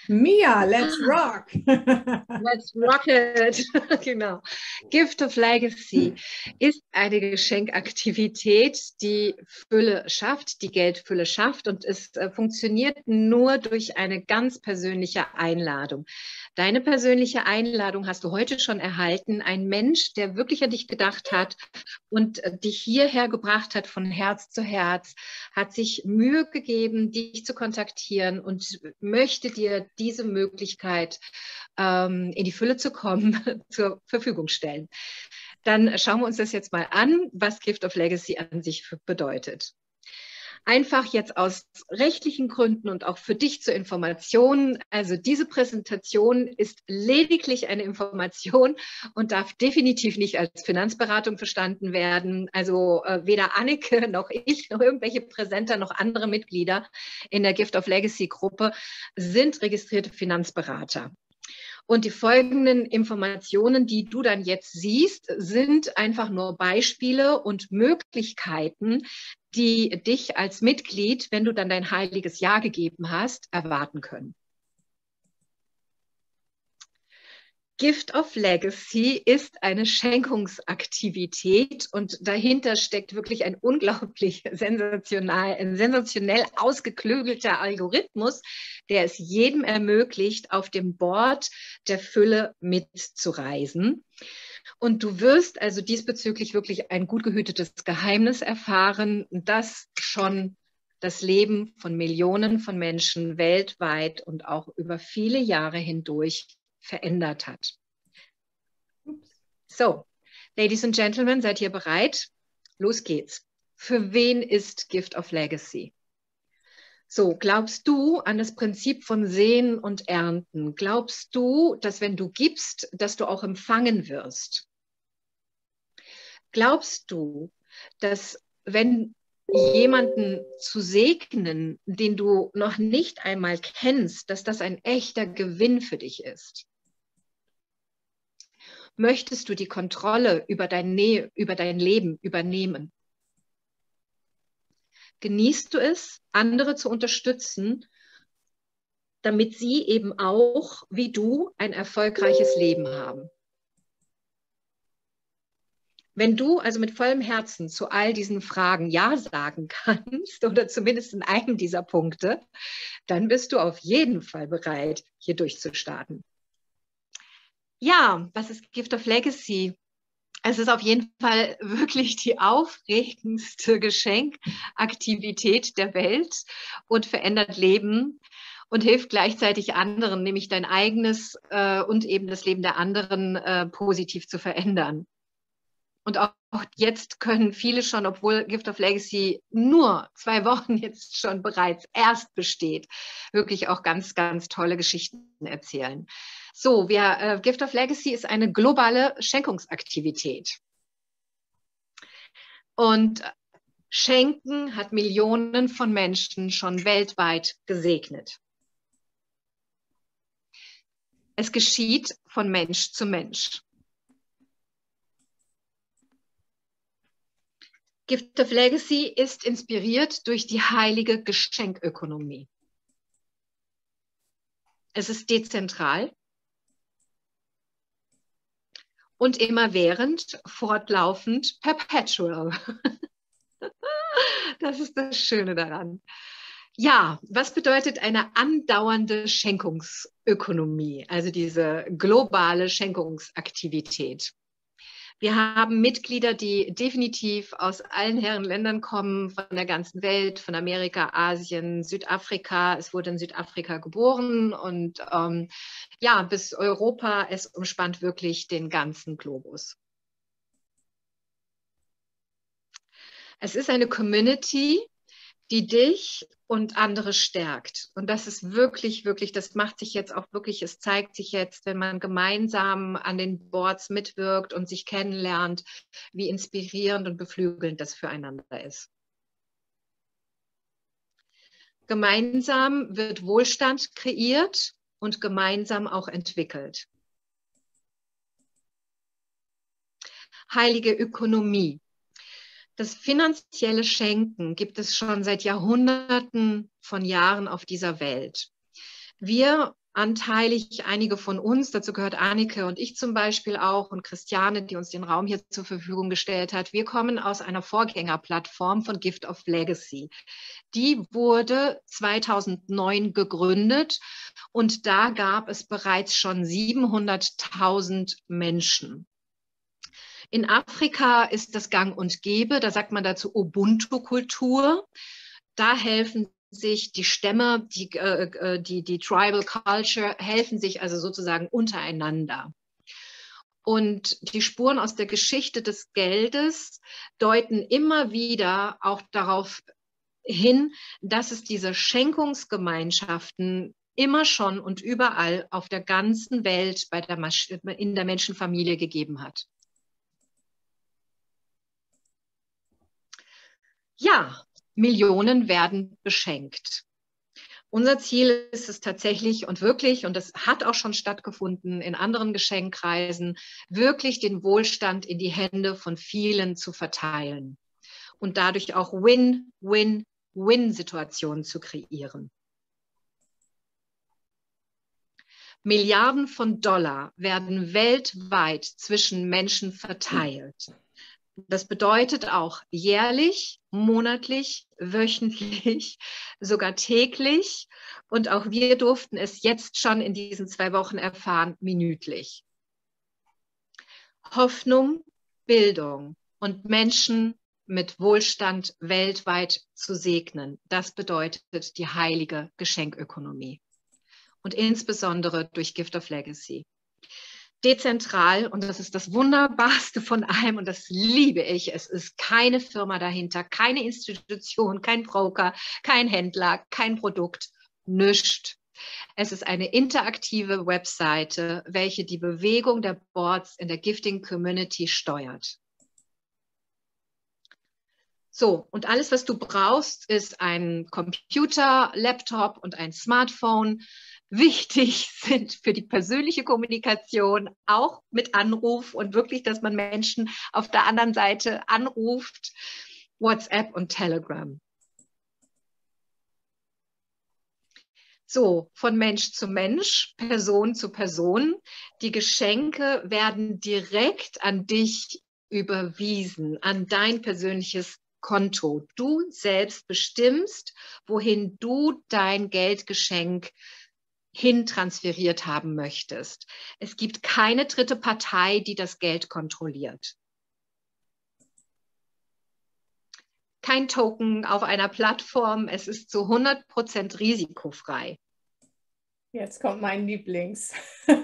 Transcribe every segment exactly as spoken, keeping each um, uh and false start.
Mia, let's rock! Let's rock it! Genau. Gift of Legacy ist eine Geschenkaktivität, die Fülle schafft, die Geldfülle schafft, und es äh, funktioniert nur durch eine ganz persönliche Einladung. Deine persönliche Einladung hast du heute schon erhalten. Ein Mensch, der wirklich an dich gedacht hat und äh, dich hierher gebracht hat von Herz zu Herz, hat sich Mühe gegeben, dich zu kontaktieren und möchte dir diese Möglichkeit, ähm, in die Fülle zu kommen, zur Verfügung stellen. Dann schauen wir uns das jetzt mal an, was Gift of Legacy an sich bedeutet. Einfach jetzt aus rechtlichen Gründen und auch für dich zur Information. Also diese Präsentation ist lediglich eine Information und darf definitiv nicht als Finanzberatung verstanden werden. Also äh, weder Anneke noch ich noch irgendwelche Präsenter noch andere Mitglieder in der Gift of Legacy Gruppe sind registrierte Finanzberater. Und die folgenden Informationen, die du dann jetzt siehst, sind einfach nur Beispiele und Möglichkeiten, die dich als Mitglied, wenn du dann dein heiliges Ja gegeben hast, erwarten können. Gift of Legacy ist eine Schenkungsaktivität und dahinter steckt wirklich ein unglaublich sensationell, ein sensationell ausgeklügelter Algorithmus, der es jedem ermöglicht, auf dem Board der Fülle mitzureisen. Und du wirst also diesbezüglich wirklich ein gut gehütetes Geheimnis erfahren, das schon das Leben von Millionen von Menschen weltweit und auch über viele Jahre hindurch verändert hat. So, Ladies and Gentlemen, seid ihr bereit? Los geht's. Für wen ist Gift of Legacy? So, glaubst du an das Prinzip von Sehen und Ernten? Glaubst du, dass wenn du gibst, dass du auch empfangen wirst? Glaubst du, dass wenn jemanden zu segnen, den du noch nicht einmal kennst, dass das ein echter Gewinn für dich ist? Möchtest du die Kontrolle über dein, Nähe, über dein Leben übernehmen? Genießt du es, andere zu unterstützen, damit sie eben auch, wie du, ein erfolgreiches Leben haben? Wenn du also mit vollem Herzen zu all diesen Fragen Ja sagen kannst oder zumindest in einem dieser Punkte, dann bist du auf jeden Fall bereit, hier durchzustarten. Ja, was ist Gift of Legacy? Es ist auf jeden Fall wirklich die aufregendste Geschenkaktivität der Welt und verändert Leben und hilft gleichzeitig anderen, nämlich dein eigenes äh, und eben das Leben der anderen äh, positiv zu verändern. Und auch jetzt können viele schon, obwohl Gift of Legacy nur zwei Wochen jetzt schon bereits erst besteht, wirklich auch ganz, ganz tolle Geschichten erzählen. So, wir, äh, Gift of Legacy ist eine globale Schenkungsaktivität. Und Schenken hat Millionen von Menschen schon weltweit gesegnet. Es geschieht von Mensch zu Mensch. Gift of Legacy ist inspiriert durch die heilige Geschenkökonomie. Es ist dezentral und immerwährend, fortlaufend, perpetual. Das ist das Schöne daran. Ja, was bedeutet eine andauernde Schenkungsökonomie, also diese globale Schenkungsaktivität? Wir haben Mitglieder, die definitiv aus allen Herren Ländern kommen, von der ganzen Welt, von Amerika, Asien, Südafrika. Es wurde in Südafrika geboren und ähm, ja, bis Europa. Es umspannt wirklich den ganzen Globus. Es ist eine Community, die dich und andere stärkt. Und das ist wirklich, wirklich, das macht sich jetzt auch wirklich, es zeigt sich jetzt, wenn man gemeinsam an den Boards mitwirkt und sich kennenlernt, wie inspirierend und beflügelnd das füreinander ist. Gemeinsam wird Wohlstand kreiert und gemeinsam auch entwickelt. Heilige Ökonomie. Das finanzielle Schenken gibt es schon seit Jahrhunderten von Jahren auf dieser Welt. Wir anteilig. Einige von uns, dazu gehört Annike und ich zum Beispiel auch und Christiane, die uns den Raum hier zur Verfügung gestellt hat. Wir kommen aus einer Vorgängerplattform von Gift of Legacy. Die wurde zweitausendneun gegründet und da gab es bereits schon siebenhunderttausend Menschen. In Afrika ist das gang und gäbe, da sagt man dazu Ubuntu-Kultur. Da helfen sich die Stämme, die, äh, die, die Tribal Culture, helfen sich also sozusagen untereinander. Und die Spuren aus der Geschichte des Geldes deuten immer wieder auch darauf hin, dass es diese Schenkungsgemeinschaften immer schon und überall auf der ganzen Welt bei der Mas- in der Menschenfamilie gegeben hat. Ja, Millionen werden beschenkt. Unser Ziel ist es tatsächlich und wirklich, und das hat auch schon stattgefunden in anderen Geschenkkreisen, wirklich den Wohlstand in die Hände von vielen zu verteilen und dadurch auch Win-Win-Win-Situationen zu kreieren. Milliarden von Dollar werden weltweit zwischen Menschen verteilt. Das bedeutet auch jährlich, monatlich, wöchentlich, sogar täglich. Und auch wir durften es jetzt schon in diesen zwei Wochen erfahren, minütlich. Hoffnung, Bildung und Menschen mit Wohlstand weltweit zu segnen, das bedeutet die heilige Geschenkökonomie. Und insbesondere durch Gift of Legacy. Dezentral, und das ist das Wunderbarste von allem, und das liebe ich, es ist keine Firma dahinter, keine Institution, kein Broker, kein Händler, kein Produkt, nichts. Es ist eine interaktive Webseite, welche die Bewegung der Boards in der Gifting Community steuert. So, und alles, was du brauchst, ist ein Computer, Laptop und ein Smartphone. Wichtig sind für die persönliche Kommunikation auch mit Anruf und wirklich, dass man Menschen auf der anderen Seite anruft, WhatsApp und Telegram. So, von Mensch zu Mensch, Person zu Person. Die Geschenke werden direkt an dich überwiesen, an dein persönliches Konto. Du selbst bestimmst, wohin du dein Geldgeschenk hintransferiert haben möchtest. Es gibt keine dritte Partei, die das Geld kontrolliert. Kein Token auf einer Plattform, es ist zu hundert Prozent risikofrei. Jetzt kommt mein Lieblings.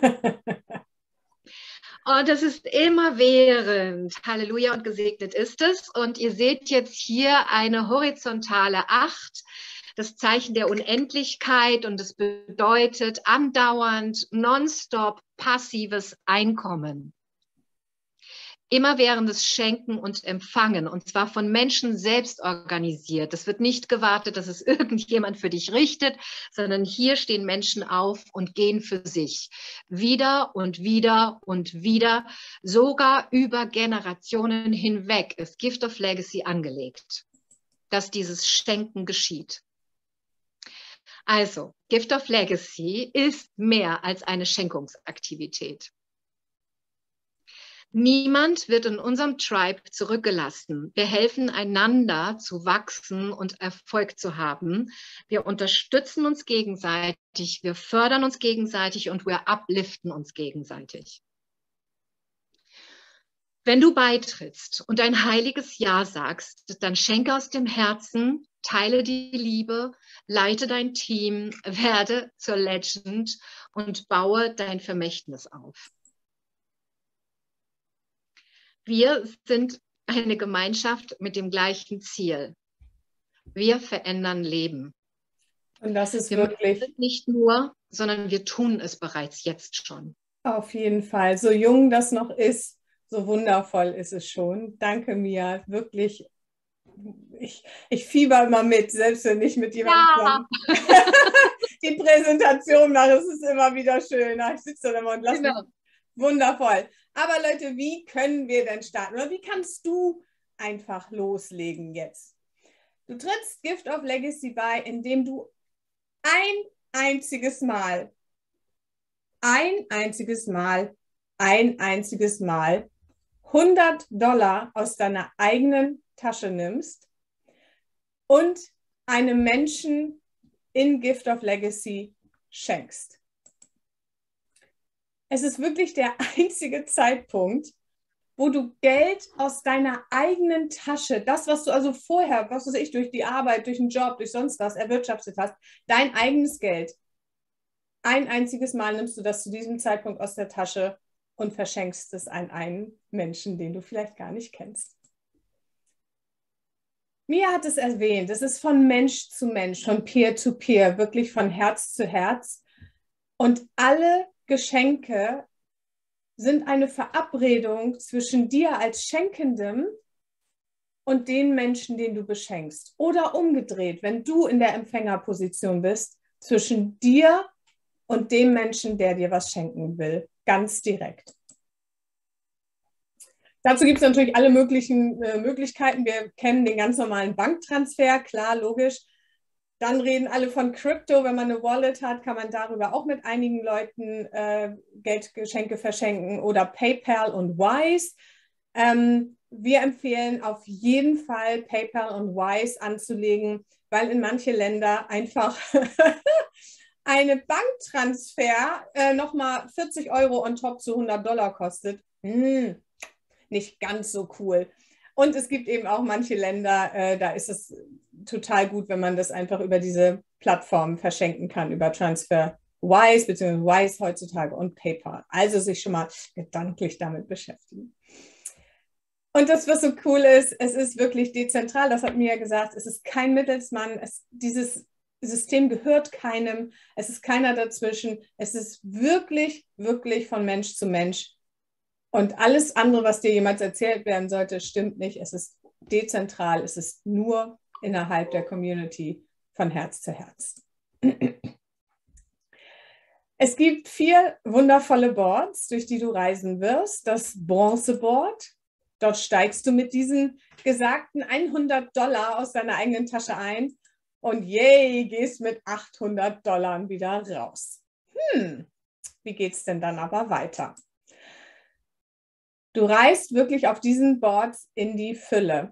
Und das ist immerwährend. Halleluja und gesegnet ist es. Und ihr seht jetzt hier eine horizontale Acht, das Zeichen der Unendlichkeit, und es bedeutet andauernd, nonstop passives Einkommen. Immerwährendes Schenken und Empfangen, und zwar von Menschen selbst organisiert. Es wird nicht gewartet, dass es irgendjemand für dich richtet, sondern hier stehen Menschen auf und gehen für sich. Wieder und wieder und wieder, sogar über Generationen hinweg ist Gift of Legacy angelegt, dass dieses Schenken geschieht. Also, Gift of Legacy ist mehr als eine Schenkungsaktivität. Niemand wird in unserem Tribe zurückgelassen. Wir helfen einander zu wachsen und Erfolg zu haben. Wir unterstützen uns gegenseitig, wir fördern uns gegenseitig und wir upliften uns gegenseitig. Wenn du beitrittst und ein heiliges Ja sagst, dann schenke aus dem Herzen, teile die Liebe, leite dein Team, werde zur Legend und baue dein Vermächtnis auf. Wir sind eine Gemeinschaft mit dem gleichen Ziel. Wir verändern Leben. Und das ist wir wirklich machen es nicht nur, sondern wir tun es bereits jetzt schon. Auf jeden Fall. So jung das noch ist, so wundervoll ist es schon. Danke, Mia. Wirklich, ich, ich fieber immer mit, selbst wenn ich mit jemandem Ja. die Präsentation mache. Es ist immer wieder schön. Ich sitze da immer und lasse Genau. mich. Wundervoll. Aber Leute, wie können wir denn starten? Oder wie kannst du einfach loslegen jetzt? Du trittst Gift of Legacy bei, indem du ein einziges Mal ein einziges Mal, ein einziges Mal hundert Dollar aus deiner eigenen Tasche nimmst und einem Menschen in Gift of Legacy schenkst. Es ist wirklich der einzige Zeitpunkt, wo du Geld aus deiner eigenen Tasche, das, was du also vorher, was weiß ich, durch die Arbeit, durch den Job, durch sonst was erwirtschaftet hast, dein eigenes Geld, ein einziges Mal nimmst du das zu diesem Zeitpunkt aus der Tasche und verschenkst es an einen Menschen, den du vielleicht gar nicht kennst. Mia hat es erwähnt, es ist von Mensch zu Mensch, von Peer zu Peer, wirklich von Herz zu Herz. Und alle Geschenke sind eine Verabredung zwischen dir als Schenkendem und den Menschen, den du beschenkst. Oder umgedreht, wenn du in der Empfängerposition bist, zwischen dir und dem Menschen, der dir was schenken will. Ganz direkt. Dazu gibt es natürlich alle möglichen äh, Möglichkeiten. Wir kennen den ganz normalen Banktransfer, klar, logisch. Dann reden alle von Crypto. Wenn man eine Wallet hat, kann man darüber auch mit einigen Leuten äh, Geldgeschenke verschenken oder PayPal und Wise. Ähm, wir empfehlen auf jeden Fall PayPal und Wise anzulegen, weil in manche Länder einfach eine Banktransfer äh, nochmal vierzig Euro on top zu hundert Dollar kostet. Hm, nicht ganz so cool. Und es gibt eben auch manche Länder, äh, da ist es total gut, wenn man das einfach über diese Plattform verschenken kann, über TransferWise bzw. Wise heutzutage und PayPal. Also sich schon mal gedanklich damit beschäftigen. Und das, was so cool ist, es ist wirklich dezentral, das hat Mia gesagt, es ist kein Mittelsmann, es, dieses System gehört keinem, es ist keiner dazwischen, es ist wirklich, wirklich von Mensch zu Mensch. Und alles andere, was dir jemals erzählt werden sollte, stimmt nicht. Es ist dezentral, es ist nur innerhalb der Community von Herz zu Herz. Es gibt vier wundervolle Boards, durch die du reisen wirst. Das Bronze-Board, dort steigst du mit diesen gesagten hundert Dollar aus deiner eigenen Tasche ein und yay, gehst mit achthundert Dollar wieder raus. Hm, wie geht es denn dann aber weiter? Du reist wirklich auf diesen Boards in die Fülle.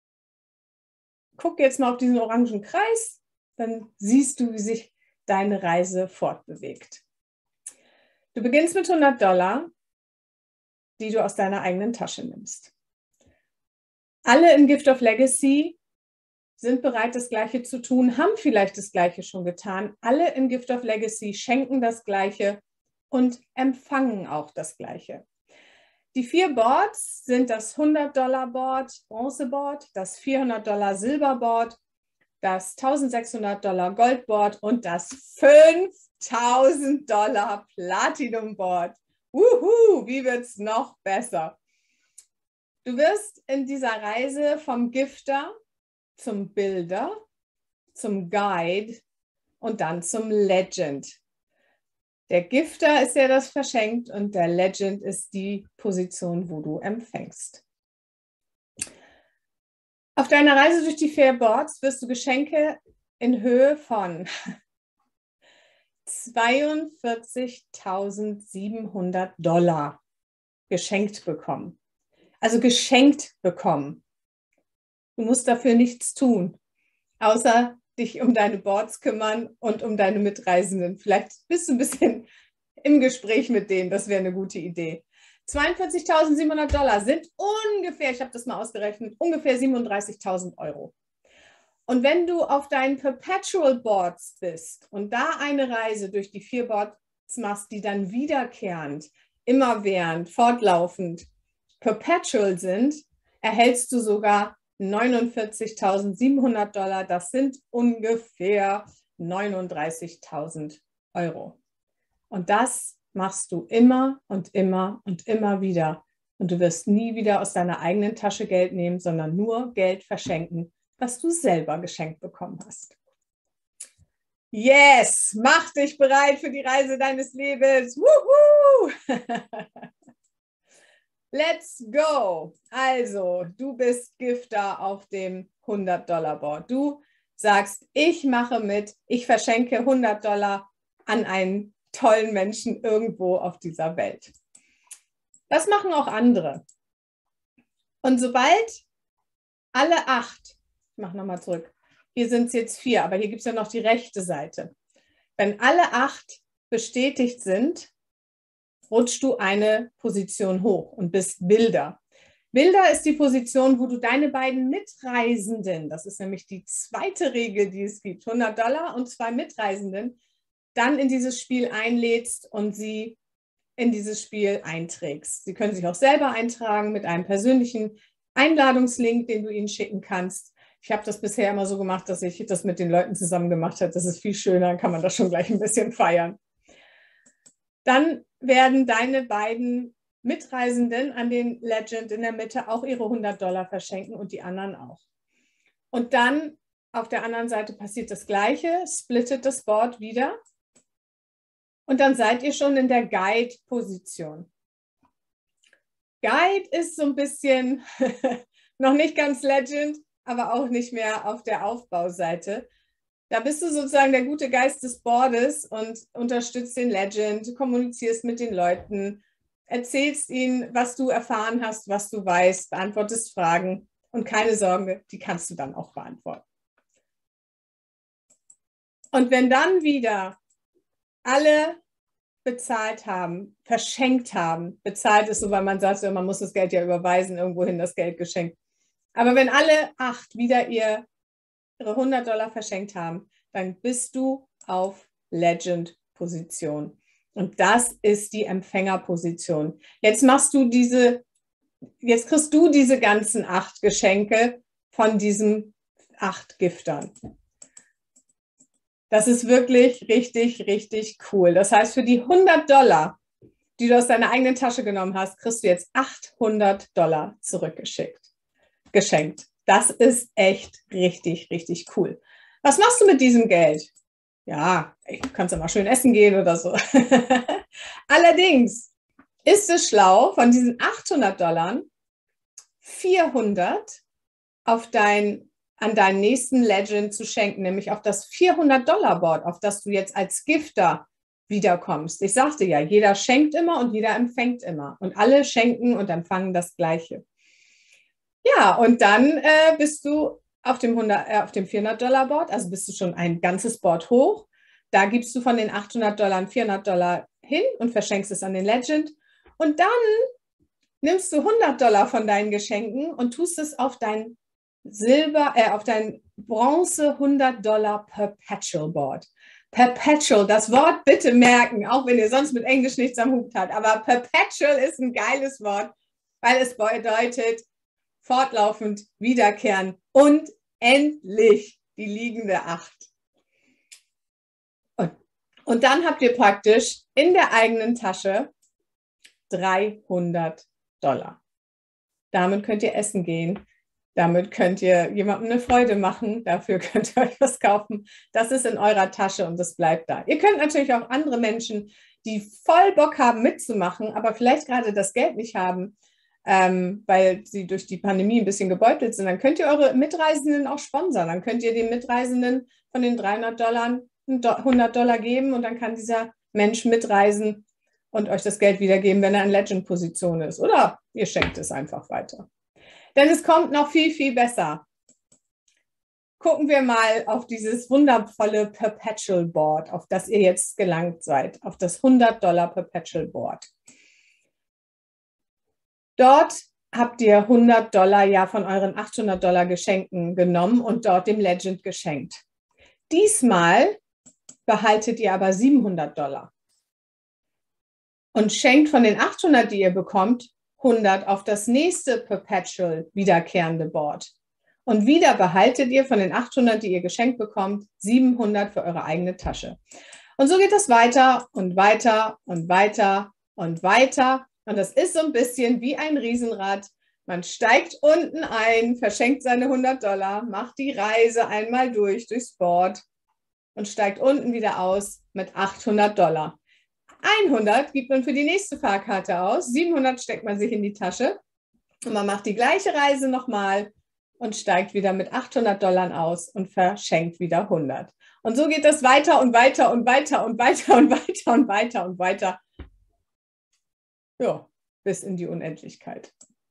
Guck jetzt mal auf diesen orangen Kreis, dann siehst du, wie sich deine Reise fortbewegt. Du beginnst mit hundert Dollar, die du aus deiner eigenen Tasche nimmst. Alle in Gift of Legacy sind bereit, das Gleiche zu tun, haben vielleicht das Gleiche schon getan. Alle in Gift of Legacy schenken das Gleiche und empfangen auch das Gleiche. Die vier Boards sind das hundert Dollar Board, Bronze-Board, das vierhundert Dollar Silber-Board, das eintausendsechshundert Dollar Gold-Board und das fünftausend Dollar Platinum-Board. Wuhu, wie wird es noch besser? Du wirst in dieser Reise vom Gifter zum Bilder, zum Guide und dann zum Legend. Der Gifter ist der, das verschenkt, und der Legend ist die Position, wo du empfängst. Auf deiner Reise durch die vier Boards wirst du Geschenke in Höhe von zweiundvierzigtausendsiebenhundert Dollar geschenkt bekommen. Also geschenkt bekommen. Du musst dafür nichts tun, außer dich um deine Boards kümmern und um deine Mitreisenden. Vielleicht bist du ein bisschen im Gespräch mit denen, das wäre eine gute Idee. zweiundvierzigtausendsiebenhundert Dollar sind ungefähr, ich habe das mal ausgerechnet, ungefähr siebenunddreißigtausend Euro. Und wenn du auf deinen Perpetual Boards bist und da eine Reise durch die vier Boards machst, die dann wiederkehrend, immerwährend, fortlaufend perpetual sind, erhältst du sogar neunundvierzigtausendsiebenhundert Dollar, das sind ungefähr neununddreißigtausend Euro. Und das machst du immer und immer und immer wieder. Und du wirst nie wieder aus deiner eigenen Tasche Geld nehmen, sondern nur Geld verschenken, was du selber geschenkt bekommen hast. Yes, mach dich bereit für die Reise deines Lebens. Wuhu! Let's go! Also, du bist Gifter auf dem hundert Dollar Board. Du sagst, ich mache mit, ich verschenke hundert Dollar an einen tollen Menschen irgendwo auf dieser Welt. Das machen auch andere. Und sobald alle acht, ich mache nochmal zurück, hier sind es jetzt vier, aber hier gibt es ja noch die rechte Seite. Wenn alle acht bestätigt sind, rutschst du eine Position hoch und bist Builder. Builder ist die Position, wo du deine beiden Mitreisenden, das ist nämlich die zweite Regel, die es gibt, hundert Dollar und zwei Mitreisenden, dann in dieses Spiel einlädst und sie in dieses Spiel einträgst. Sie können sich auch selber eintragen mit einem persönlichen Einladungslink, den du ihnen schicken kannst. Ich habe das bisher immer so gemacht, dass ich das mit den Leuten zusammen gemacht habe. Das ist viel schöner, dann kann man das schon gleich ein bisschen feiern. Dann werden deine beiden Mitreisenden an den Legend in der Mitte auch ihre hundert Dollar verschenken und die anderen auch. Und dann auf der anderen Seite passiert das Gleiche, splittet das Board wieder und dann seid ihr schon in der Guide-Position. Guide ist so ein bisschen noch nicht ganz Legend, aber auch nicht mehr auf der Aufbauseite. Da bist du sozusagen der gute Geist des Boardes und unterstützt den Legend, kommunizierst mit den Leuten, erzählst ihnen, was du erfahren hast, was du weißt, beantwortest Fragen und keine Sorge, die kannst du dann auch beantworten. Und wenn dann wieder alle bezahlt haben, verschenkt haben, bezahlt ist so, weil man sagt, man muss das Geld ja überweisen, irgendwohin das Geld geschenkt. Aber wenn alle acht wieder ihr, ihre hundert Dollar verschenkt haben, dann bist du auf Legend-Position. Und das ist die Empfängerposition. Jetzt machst du diese, jetzt kriegst du diese ganzen acht Geschenke von diesen acht Giftern. Das ist wirklich richtig, richtig cool. Das heißt, für die hundert Dollar, die du aus deiner eigenen Tasche genommen hast, kriegst du jetzt achthundert Dollar zurückgeschickt, geschenkt. Das ist echt richtig, richtig cool. Was machst du mit diesem Geld? Ja, du kannst ja mal schön essen gehen oder so. Allerdings ist es schlau, von diesen achthundert Dollar vierhundert auf dein, an deinen nächsten Legend zu schenken, nämlich auf das vierhundert Dollar Board, auf das du jetzt als Gifter wiederkommst. Ich sagte ja, jeder schenkt immer und jeder empfängt immer. Und alle schenken und empfangen das Gleiche. Ja, und dann äh, bist du auf dem, hundert, äh, auf dem vierhundert Dollar Board, also bist du schon ein ganzes Board hoch. Da gibst du von den achthundert Dollar vierhundert Dollar hin und verschenkst es an den Legend. Und dann nimmst du hundert Dollar von deinen Geschenken und tust es auf dein Silber, äh, auf dein Bronze hundert Dollar Perpetual Board. Perpetual, das Wort bitte merken, auch wenn ihr sonst mit Englisch nichts am Hut habt. Aber Perpetual ist ein geiles Wort, weil es bedeutet fortlaufend, wiederkehren und endlich die liegende Acht. Und, und dann habt ihr praktisch in der eigenen Tasche dreihundert Dollar. Damit könnt ihr essen gehen. Damit könnt ihr jemandem eine Freude machen. Dafür könnt ihr euch was kaufen. Das ist in eurer Tasche und das bleibt da. Ihr könnt natürlich auch andere Menschen, die voll Bock haben mitzumachen, aber vielleicht gerade das Geld nicht haben, ähm, weil sie durch die Pandemie ein bisschen gebeutelt sind, dann könnt ihr eure Mitreisenden auch sponsern. Dann könnt ihr den Mitreisenden von den dreihundert Dollar hundert Dollar geben und dann kann dieser Mensch mitreisen und euch das Geld wiedergeben, wenn er in Legend-Position ist. Oder ihr schenkt es einfach weiter. Denn es kommt noch viel, viel besser. Gucken wir mal auf dieses wundervolle Perpetual Board, auf das ihr jetzt gelangt seid, auf das hundert Dollar Perpetual Board. Dort habt ihr hundert Dollar ja von euren achthundert Dollar Geschenken genommen und dort dem Legend geschenkt. Diesmal behaltet ihr aber siebenhundert Dollar und schenkt von den achthundert, die ihr bekommt, hundert auf das nächste Perpetual wiederkehrende Board. Und wieder behaltet ihr von den achthundert, die ihr geschenkt bekommt, siebenhundert für eure eigene Tasche. Und so geht das weiter und weiter und weiter und weiter. Und das ist so ein bisschen wie ein Riesenrad. Man steigt unten ein, verschenkt seine hundert Dollar, macht die Reise einmal durch, durchs Board und steigt unten wieder aus mit achthundert Dollar. hundert gibt man für die nächste Fahrkarte aus, siebenhundert steckt man sich in die Tasche und man macht die gleiche Reise nochmal und steigt wieder mit achthundert Dollar aus und verschenkt wieder hundert. Und so geht das weiter und weiter und weiter und weiter und weiter und weiter und weiter. Ja, bis in die Unendlichkeit.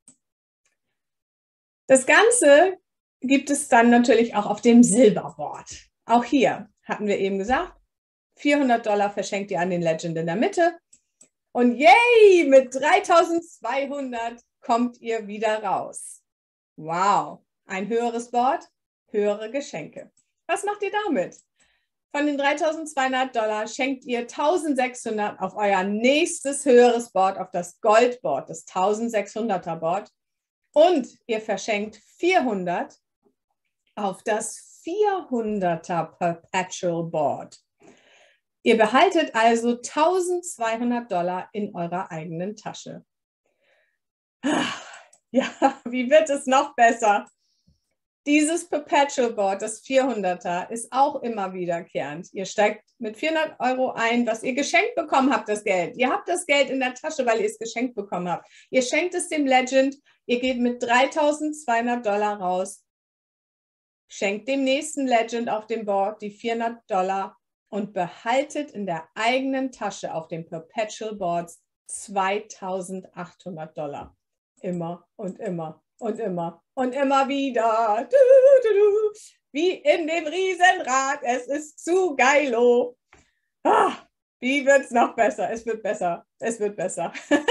Das Ganze gibt es dann natürlich auch auf dem Silberboard. Auch hier hatten wir eben gesagt, vierhundert Dollar verschenkt ihr an den Legend in der Mitte. Und yay, mit dreitausendzweihundert kommt ihr wieder raus. Wow, ein höheres Board, höhere Geschenke. Was macht ihr damit? Von den dreitausendzweihundert Dollar schenkt ihr eintausendsechshundert auf euer nächstes höheres Board, auf das Goldboard, das eintausendsechshunderter Board. Und ihr verschenkt vierhundert auf das vierhunderter Perpetual Board. Ihr behaltet also eintausendzweihundert Dollar in eurer eigenen Tasche. Ja, wie wird es noch besser? Dieses Perpetual Board, das vierhunderter, ist auch immer wiederkehrend. Ihr steigt mit vierhundert Euro ein, was ihr geschenkt bekommen habt, das Geld. Ihr habt das Geld in der Tasche, weil ihr es geschenkt bekommen habt. Ihr schenkt es dem Legend, ihr geht mit dreitausendzweihundert Dollar raus, schenkt dem nächsten Legend auf dem Board die vierhundert Dollar und behaltet in der eigenen Tasche auf dem Perpetual Boards zweitausendachthundert Dollar. Immer und immer und immer und immer wieder. Du, du, du. Wie in dem Riesenrad. Es ist zu geilo. Ah, wie wird es noch besser? Es wird besser. Es wird besser.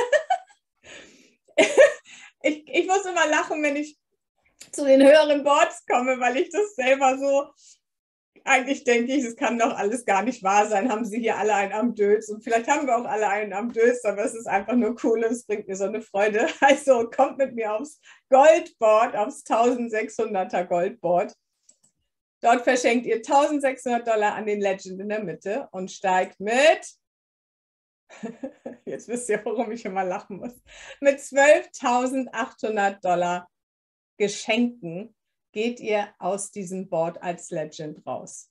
ich, ich muss immer lachen, wenn ich zu den höheren Boards komme, weil ich das selber so, eigentlich denke ich, es kann doch alles gar nicht wahr sein, haben sie hier alle einen am Dötz und vielleicht haben wir auch alle einen am Dötz, aber es ist einfach nur cool und es bringt mir so eine Freude. Also kommt mit mir aufs Goldboard, aufs eintausendsechshunderter Goldboard. Dort verschenkt ihr eintausendsechshundert Dollar an den Legend in der Mitte und steigt mit, jetzt wisst ihr, warum ich immer lachen muss, mit zwölftausendachthundert Dollar Geschenken geht ihr aus diesem Board als Legend raus.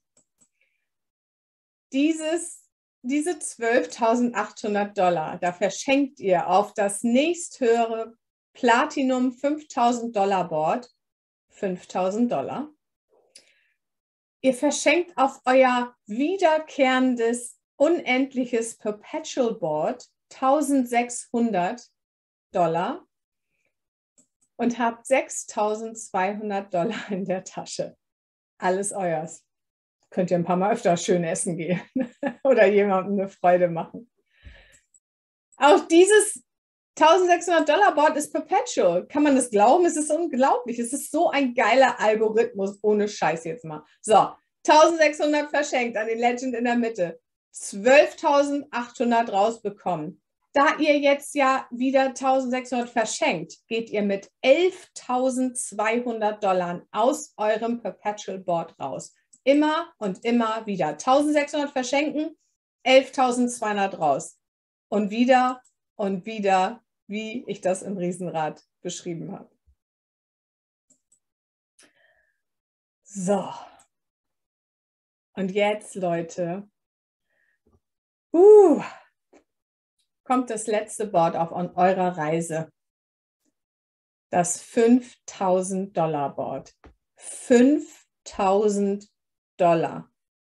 Dieses, diese zwölftausendachthundert Dollar, da verschenkt ihr auf das nächsthöhere Platinum fünftausend Dollar Board fünftausend Dollar. Ihr verschenkt auf euer wiederkehrendes, unendliches Perpetual Board eintausendsechshundert Dollar. Und habt sechstausendzweihundert Dollar in der Tasche. Alles euers. Könnt ihr ein paar Mal öfter schön essen gehen oder jemandem eine Freude machen. Auch dieses eintausendsechshundert Dollar Board ist Perpetual. Kann man das glauben? Es ist unglaublich. Es ist so ein geiler Algorithmus. Ohne Scheiß jetzt mal. So, eintausendsechshundert verschenkt an den Legend in der Mitte. zwölftausendachthundert rausbekommen. Da ihr jetzt ja wieder eintausendsechshundert verschenkt, geht ihr mit elftausendzweihundert Dollar aus eurem Perpetual Board raus. Immer und immer wieder. eintausendsechshundert verschenken, elftausendzweihundert raus. Und wieder und wieder, wie ich das im Riesenrad beschrieben habe. So. Und jetzt, Leute. Uh. kommt das letzte Board auf an eurer Reise. Das fünftausend Dollar Board. fünftausend Dollar.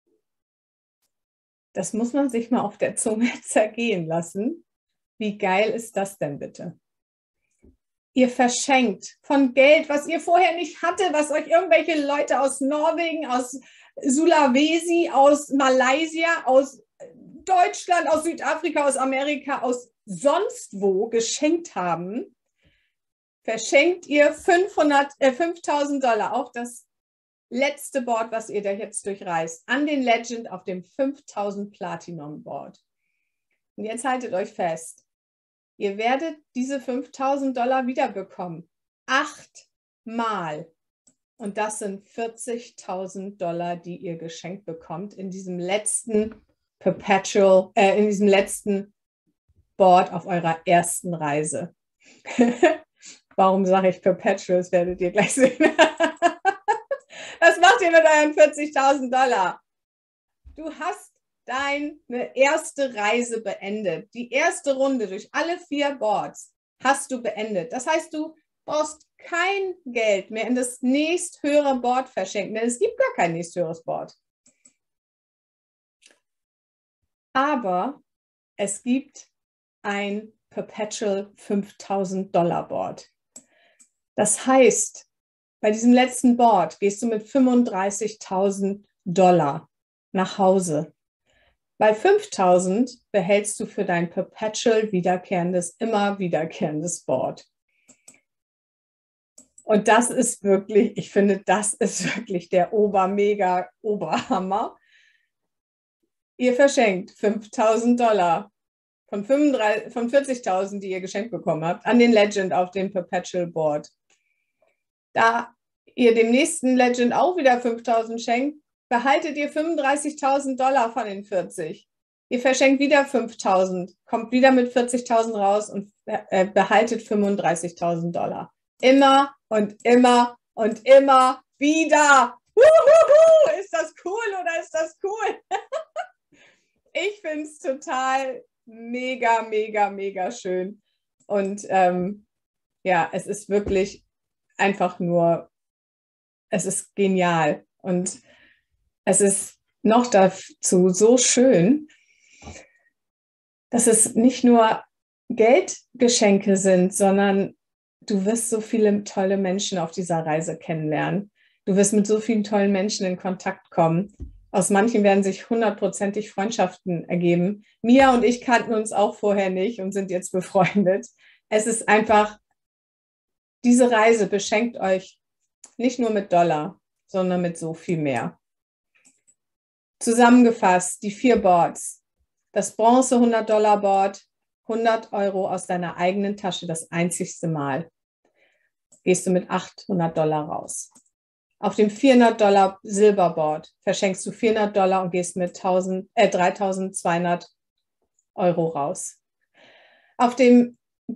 Das muss man sich mal auf der Zunge zergehen lassen. Wie geil ist das denn bitte? Ihr verschenkt von Geld, was ihr vorher nicht hatte, was euch irgendwelche Leute aus Norwegen, aus Sulawesi, aus Malaysia, aus Deutschland, aus Südafrika, aus Amerika, aus sonst wo geschenkt haben, verschenkt ihr fünfhundert, äh, fünftausend Dollar auf das letzte Board, was ihr da jetzt durchreist, an den Legend auf dem fünftausend Platinum Board. Und jetzt haltet euch fest, ihr werdet diese fünftausend Dollar wiederbekommen. Achtmal. Und das sind vierzigtausend Dollar, die ihr geschenkt bekommt in diesem letzten Perpetual, äh, in diesem letzten Board auf eurer ersten Reise. Warum sage ich Perpetual? Das werdet ihr gleich sehen. Was macht ihr mit euren vierzigtausend Dollar? Du hast deine erste Reise beendet. Die erste Runde durch alle vier Boards hast du beendet. Das heißt, du brauchst kein Geld mehr in das nächsthöhere Board verschenken, denn es gibt gar kein nächsthöheres Board. Aber es gibt ein Perpetual fünftausend Dollar Board. Das heißt, bei diesem letzten Board gehst du mit fünfunddreißigtausend Dollar nach Hause. Bei fünftausend behältst du für dein Perpetual wiederkehrendes, immer wiederkehrendes Board. Und das ist wirklich, ich finde, das ist wirklich der Ober-Mega-Oberhammer. Ihr verschenkt fünftausend Dollar von, von vierzigtausend, die ihr geschenkt bekommen habt, an den Legend auf dem Perpetual Board. Da ihr dem nächsten Legend auch wieder fünftausend schenkt, behaltet ihr fünfunddreißigtausend Dollar von den vierzig. Ihr verschenkt wieder fünftausend, kommt wieder mit vierzigtausend raus und behaltet fünfunddreißigtausend Dollar. Immer und immer und immer wieder. Uhuhu, ist das cool oder ist das cool? Ich finde es total mega, mega, mega schön. Und ähm, ja, es ist wirklich einfach nur, es ist genial. Und es ist noch dazu so schön, dass es nicht nur Geldgeschenke sind, sondern du wirst so viele tolle Menschen auf dieser Reise kennenlernen. Du wirst mit so vielen tollen Menschen in Kontakt kommen. Aus manchen werden sich hundertprozentig Freundschaften ergeben. Mia und ich kannten uns auch vorher nicht und sind jetzt befreundet. Es ist einfach, diese Reise beschenkt euch nicht nur mit Dollar, sondern mit so viel mehr. Zusammengefasst, die vier Boards. Das Bronze hundert Dollar Board, hundert Euro aus deiner eigenen Tasche, das einzigste Mal. Gehst du mit achthundert Dollar raus. Auf dem vierhundert Dollar Silberboard verschenkst du vierhundert Dollar und gehst mit dreitausendzweihundert Euro raus. Auf dem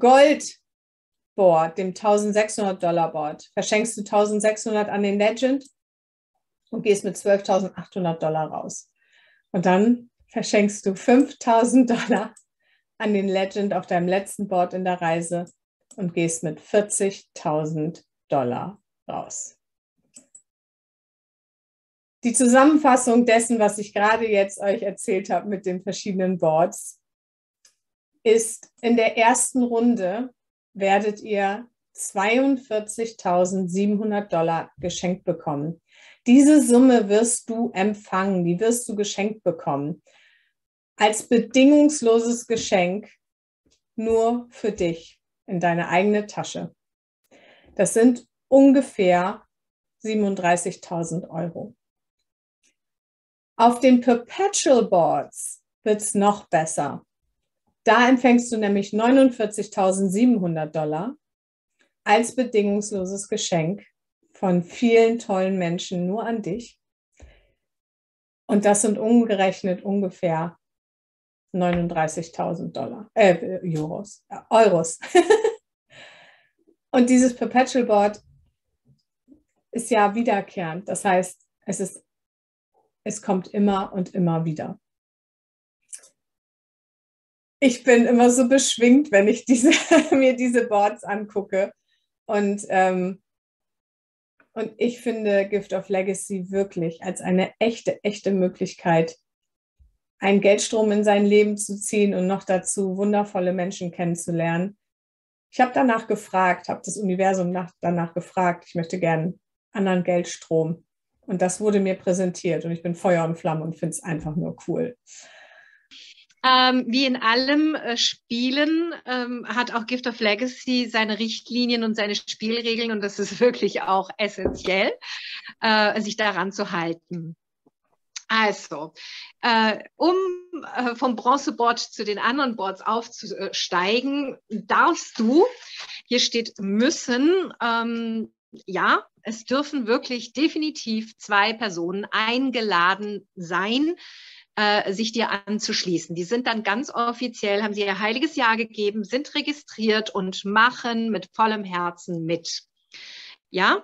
Goldboard, dem eintausendsechshundert Dollar Board, verschenkst du eintausendsechshundert an den Legend und gehst mit zwölftausendachthundert Dollar raus. Und dann verschenkst du fünftausend Dollar an den Legend auf deinem letzten Board in der Reise und gehst mit vierzigtausend Dollar raus. Die Zusammenfassung dessen, was ich gerade jetzt euch erzählt habe mit den verschiedenen Boards, ist, in der ersten Runde werdet ihr zweiundvierzigtausendsiebenhundert Dollar geschenkt bekommen. Diese Summe wirst du empfangen, die wirst du geschenkt bekommen. Als bedingungsloses Geschenk nur für dich in deine eigene Tasche. Das sind ungefähr siebenunddreißigtausend Euro. Auf den Perpetual Boards wird es noch besser. Da empfängst du nämlich neunundvierzigtausendsiebenhundert Dollar als bedingungsloses Geschenk von vielen tollen Menschen nur an dich. Und das sind umgerechnet ungefähr neununddreißigtausend Dollar, äh, Euros, äh, Euros. Und dieses Perpetual Board ist ja wiederkehrend. Das heißt, es ist Es kommt immer und immer wieder. Ich bin immer so beschwingt, wenn ich diese, mir diese Boards angucke. Und, ähm, und ich finde Gift of Legacy wirklich als eine echte, echte Möglichkeit, einen Geldstrom in sein Leben zu ziehen und noch dazu wundervolle Menschen kennenzulernen. Ich habe danach gefragt, habe das Universum nach, danach gefragt, ich möchte gerne anderen Geldstrom. Und das wurde mir präsentiert und ich bin Feuer und Flamme und finde es einfach nur cool. Ähm, wie in allem äh, Spielen ähm, hat auch Gift of Legacy seine Richtlinien und seine Spielregeln und das ist wirklich auch essentiell, äh, sich daran zu halten. Also, äh, um äh, vom Bronzeboard zu den anderen Boards aufzusteigen, darfst du, hier steht müssen, ähm, ja, es dürfen wirklich definitiv zwei Personen eingeladen sein, äh, sich dir anzuschließen. Die sind dann ganz offiziell, haben sie ihr heiliges Ja gegeben, sind registriert und machen mit vollem Herzen mit. Ja,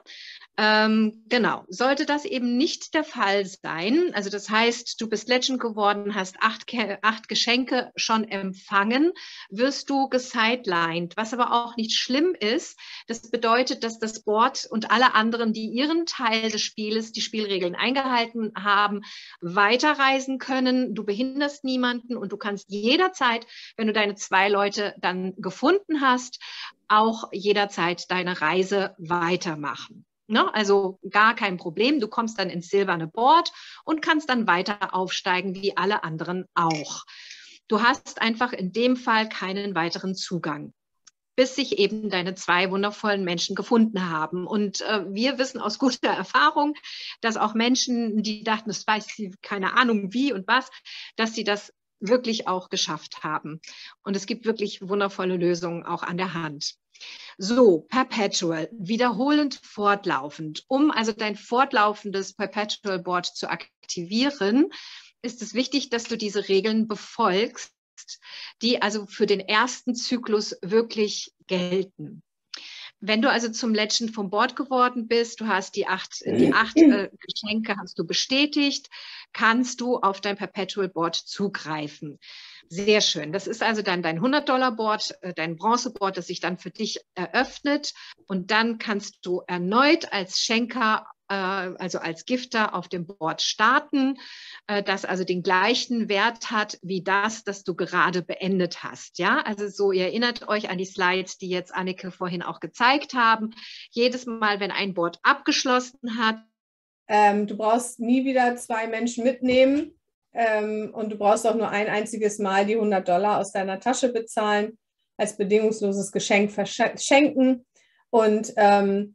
Ähm, genau, sollte das eben nicht der Fall sein, also das heißt, du bist Legend geworden, hast acht, acht Geschenke schon empfangen, wirst du gesidelined, was aber auch nicht schlimm ist. Das bedeutet, dass das Board und alle anderen, die ihren Teil des Spieles, die Spielregeln eingehalten haben, weiterreisen können. Du behinderst niemanden und du kannst jederzeit, wenn du deine zwei Leute dann gefunden hast, auch jederzeit deine Reise weitermachen. Ne? Also gar kein Problem. Du kommst dann ins silberne Board und kannst dann weiter aufsteigen, wie alle anderen auch. Du hast einfach in dem Fall keinen weiteren Zugang, bis sich eben deine zwei wundervollen Menschen gefunden haben. Und äh, wir wissen aus guter Erfahrung, dass auch Menschen, die dachten, das weiß sie, keine Ahnung wie und was, dass sie das wirklich auch geschafft haben. Und es gibt wirklich wundervolle Lösungen auch an der Hand. So, Perpetual, wiederholend fortlaufend. Um also dein fortlaufendes Perpetual Board zu aktivieren, ist es wichtig, dass du diese Regeln befolgst, die also für den ersten Zyklus wirklich gelten. Wenn du also zum Legend vom Board geworden bist, du hast die acht, die acht äh, Geschenke hast du bestätigt, kannst du auf dein Perpetual Board zugreifen. Sehr schön. Das ist also dann dein hundert-Dollar-Board, äh, dein Bronze-Board, das sich dann für dich eröffnet. Und dann kannst du erneut als Schenker, äh, also als Gifter auf dem Board starten, äh, das also den gleichen Wert hat wie das, das du gerade beendet hast. Ja, also so, ihr erinnert euch an die Slides, die jetzt Anneke vorhin auch gezeigt haben. Jedes Mal, wenn ein Board abgeschlossen hat. Ähm, du brauchst nie wieder zwei Menschen mitnehmen. Ähm, und du brauchst auch nur ein einziges Mal die hundert Dollar aus deiner Tasche bezahlen, als bedingungsloses Geschenk verschenken. Und ähm,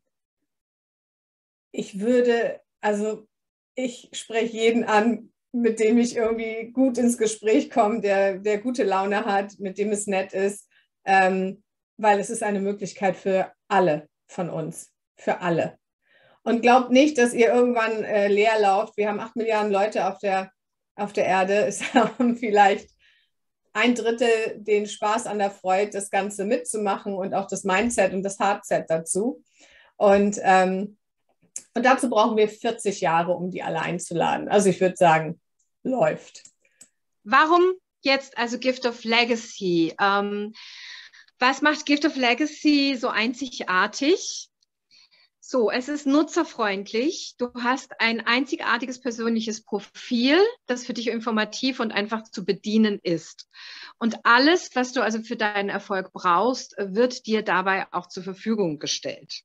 ich würde, also ich spreche jeden an, mit dem ich irgendwie gut ins Gespräch komme, der, der gute Laune hat, mit dem es nett ist, ähm, weil es ist eine Möglichkeit für alle von uns, für alle. Und glaubt nicht, dass ihr irgendwann äh, leer lauft. Wir haben acht Milliarden Leute auf der auf der Erde. Es haben vielleicht ein Drittel den Spaß an der Freude, das Ganze mitzumachen und auch das Mindset und das Hardset dazu. Und, ähm, und dazu brauchen wir vierzig Jahre, um die alle einzuladen. Also ich würde sagen, läuft. Warum jetzt also Gift of Legacy? Ähm, was macht Gift of Legacy so einzigartig? So, es ist nutzerfreundlich. Du hast ein einzigartiges persönliches Profil, das für dich informativ und einfach zu bedienen ist. Und alles, was du also für deinen Erfolg brauchst, wird dir dabei auch zur Verfügung gestellt.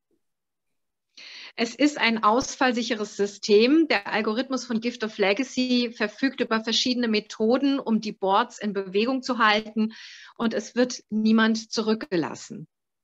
Es ist ein ausfallsicheres System. Der Algorithmus von Gift of Legacy verfügt über verschiedene Methoden, um die Boards in Bewegung zu halten, und es wird niemand zurückgelassen.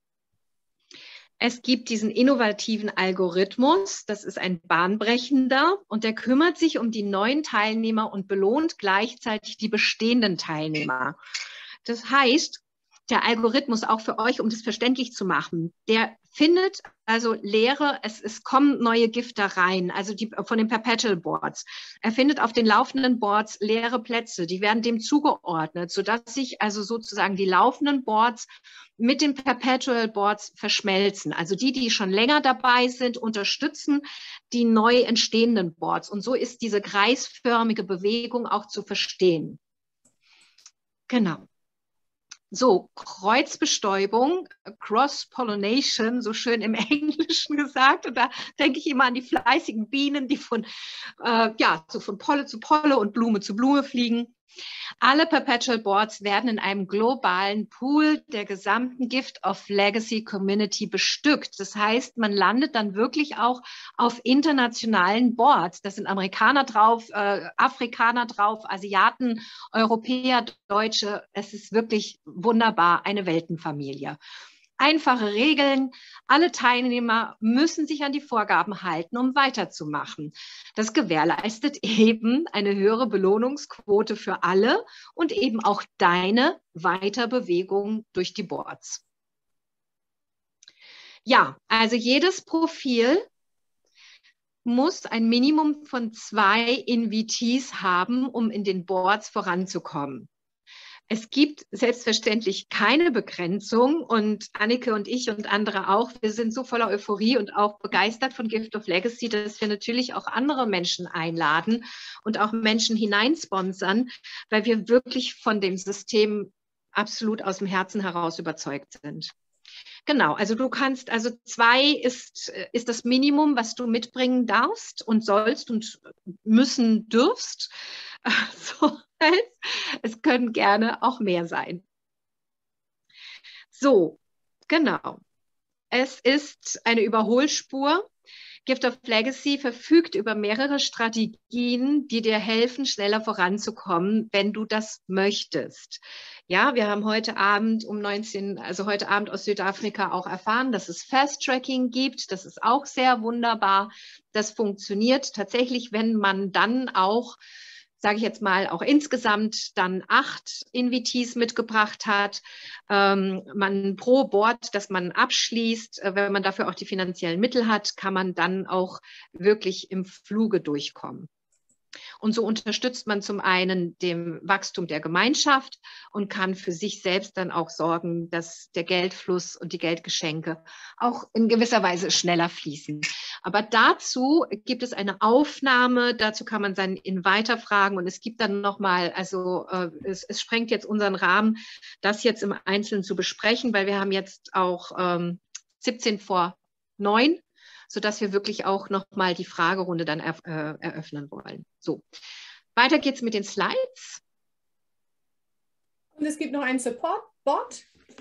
Es gibt diesen innovativen Algorithmus, das ist ein bahnbrechender, und der kümmert sich um die neuen Teilnehmer und belohnt gleichzeitig die bestehenden Teilnehmer. Das heißt, der Algorithmus auch für euch, um das verständlich zu machen, der findet also leere, es, es kommen neue Gifter rein, also die von den Perpetual Boards. Er findet auf den laufenden Boards leere Plätze, die werden dem zugeordnet, sodass sich also sozusagen die laufenden Boards mit den Perpetual Boards verschmelzen. Also die, die schon länger dabei sind, unterstützen die neu entstehenden Boards. Und so ist diese kreisförmige Bewegung auch zu verstehen. Genau. So, Kreuzbestäubung, Cross-Pollination, so schön im Englischen gesagt. Und da denke ich immer an die fleißigen Bienen, die von, äh, ja, so von Polle zu Polle und Blume zu Blume fliegen. Alle Perpetual Boards werden in einem globalen Pool der gesamten Gift of Legacy Community bestückt. Das heißt, man landet dann wirklich auch auf internationalen Boards. Da sind Amerikaner drauf, äh, Afrikaner drauf, Asiaten, Europäer, Deutsche. Es ist wirklich wunderbar, eine Weltenfamilie. Einfache Regeln. Alle Teilnehmer müssen sich an die Vorgaben halten, um weiterzumachen. Das gewährleistet eben eine höhere Belohnungsquote für alle und eben auch deine Weiterbewegung durch die Boards. Ja, also jedes Profil muss ein Minimum von zwei Invitees haben, um in den Boards voranzukommen. Es gibt selbstverständlich keine Begrenzung und Annike und ich und andere auch, wir sind so voller Euphorie und auch begeistert von Gift of Legacy, dass wir natürlich auch andere Menschen einladen und auch Menschen hineinsponsern, weil wir wirklich von dem System absolut aus dem Herzen heraus überzeugt sind. Genau, also du kannst, also zwei ist, ist das Minimum, was du mitbringen darfst und sollst und müssen dürfst. So, es können gerne auch mehr sein. So, genau. Es ist eine Überholspur. Gift of Legacy verfügt über mehrere Strategien, die dir helfen, schneller voranzukommen, wenn du das möchtest. Ja, wir haben heute Abend um neunzehn, also heute Abend aus Südafrika auch erfahren, dass es Fast Tracking gibt. Das ist auch sehr wunderbar. Das funktioniert tatsächlich, wenn man dann auch, sage ich jetzt mal, auch insgesamt dann acht Invitees mitgebracht hat. Ähm, man pro Board, das man abschließt, äh, wenn man dafür auch die finanziellen Mittel hat, kann man dann auch wirklich im Fluge durchkommen. Und so unterstützt man zum einen dem Wachstum der Gemeinschaft und kann für sich selbst dann auch sorgen, dass der Geldfluss und die Geldgeschenke auch in gewisser Weise schneller fließen. Aber dazu gibt es eine Aufnahme, dazu kann man dann in weiterfragen und es gibt dann nochmal, also äh, es, es sprengt jetzt unseren Rahmen, das jetzt im Einzelnen zu besprechen, weil wir haben jetzt auch ähm, siebzehn vor neun, sodass wir wirklich auch nochmal die Fragerunde dann er, äh, eröffnen wollen. So, weiter geht's mit den Slides. Und es gibt noch einen Support-Bot.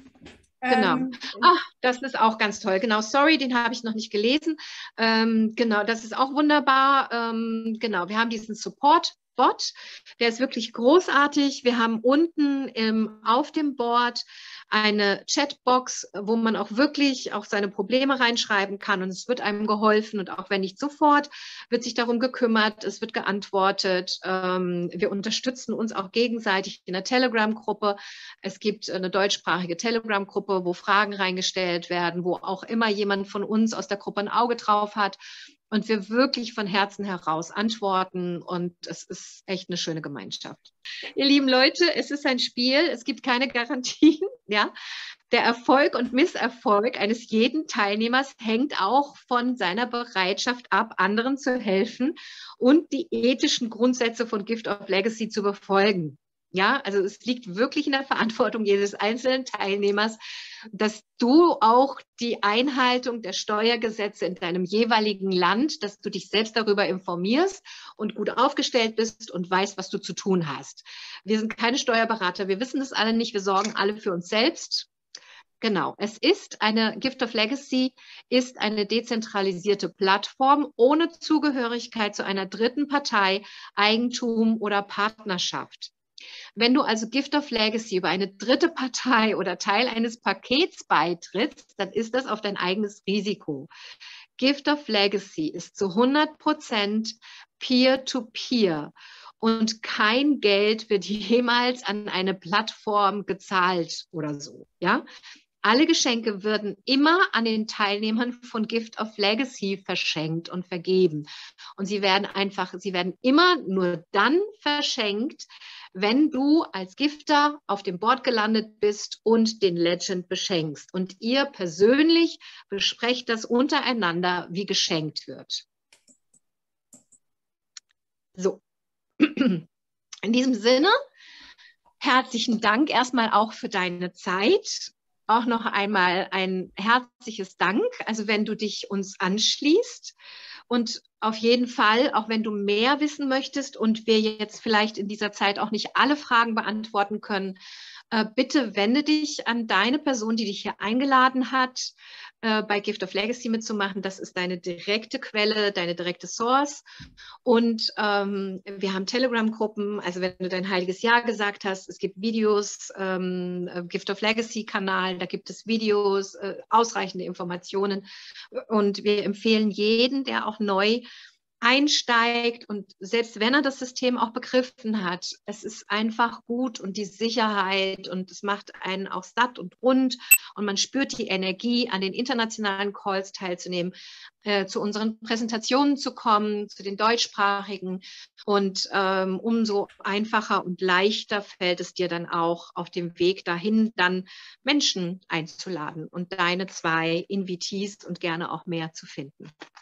Genau. Ähm, Ach, das ist auch ganz toll. Genau, sorry, den habe ich noch nicht gelesen. Ähm, genau, das ist auch wunderbar. Ähm, genau, wir haben diesen Support-Bot. Der ist wirklich großartig. Wir haben unten im, auf dem Board eine Chatbox, wo man auch wirklich auch seine Probleme reinschreiben kann und es wird einem geholfen und auch wenn nicht sofort, wird sich darum gekümmert, es wird geantwortet. Ähm, wir unterstützen uns auch gegenseitig in der Telegram-Gruppe. Es gibt eine deutschsprachige Telegram-Gruppe, wo Fragen reingestellt werden, wo auch immer jemand von uns aus der Gruppe ein Auge drauf hat und wir wirklich von Herzen heraus antworten und es ist echt eine schöne Gemeinschaft. Ihr lieben Leute, es ist ein Spiel, es gibt keine Garantien, ja. Der Erfolg und Misserfolg eines jeden Teilnehmers hängt auch von seiner Bereitschaft ab, anderen zu helfen und die ethischen Grundsätze von Gift of Legacy zu befolgen. Ja, also es liegt wirklich in der Verantwortung jedes einzelnen Teilnehmers, dass du auch die Einhaltung der Steuergesetze in deinem jeweiligen Land, dass du dich selbst darüber informierst und gut aufgestellt bist und weißt, was du zu tun hast. Wir sind keine Steuerberater, wir wissen das alle nicht, wir sorgen alle für uns selbst. Genau, es ist eine, Gift of Legacy ist eine dezentralisierte Plattform ohne Zugehörigkeit zu einer dritten Partei, Eigentum oder Partnerschaft. Wenn du also Gift of Legacy über eine dritte Partei oder Teil eines Pakets beitrittst, dann ist das auf dein eigenes Risiko. Gift of Legacy ist zu hundert Prozent Peer-to-Peer und kein Geld wird jemals an eine Plattform gezahlt oder so, ja? Alle Geschenke würden immer an den Teilnehmern von Gift of Legacy verschenkt und vergeben. Und sie werden einfach, sie werden immer nur dann verschenkt, wenn du als Gifter auf dem Board gelandet bist und den Legend beschenkst. Und ihr persönlich besprecht das untereinander, wie geschenkt wird. So. In diesem Sinne, herzlichen Dank erstmal auch für deine Zeit. Auch noch einmal ein herzliches Dank, also wenn du dich uns anschließt und auf jeden Fall, auch wenn du mehr wissen möchtest und wir jetzt vielleicht in dieser Zeit auch nicht alle Fragen beantworten können, äh, bitte wende dich an deine Person, die dich hier eingeladen hat, äh, bei Gift of Legacy mitzumachen. Das ist deine direkte Quelle, deine direkte Source. Und ähm, wir haben Telegram-Gruppen, also wenn du dein heiliges Ja gesagt hast, es gibt Videos, ähm, Gift of Legacy-Kanal, da gibt es Videos, äh, ausreichende Informationen. Und wir empfehlen jeden, der auch neu einsteigt und selbst wenn er das System auch begriffen hat, es ist einfach gut und die Sicherheit und es macht einen auch satt und rund und man spürt die Energie, an den internationalen Calls teilzunehmen, äh, zu unseren Präsentationen zu kommen, zu den deutschsprachigen und ähm, umso einfacher und leichter fällt es dir dann auch auf dem Weg dahin, dann Menschen einzuladen und deine zwei Invitees und gerne auch mehr zu finden.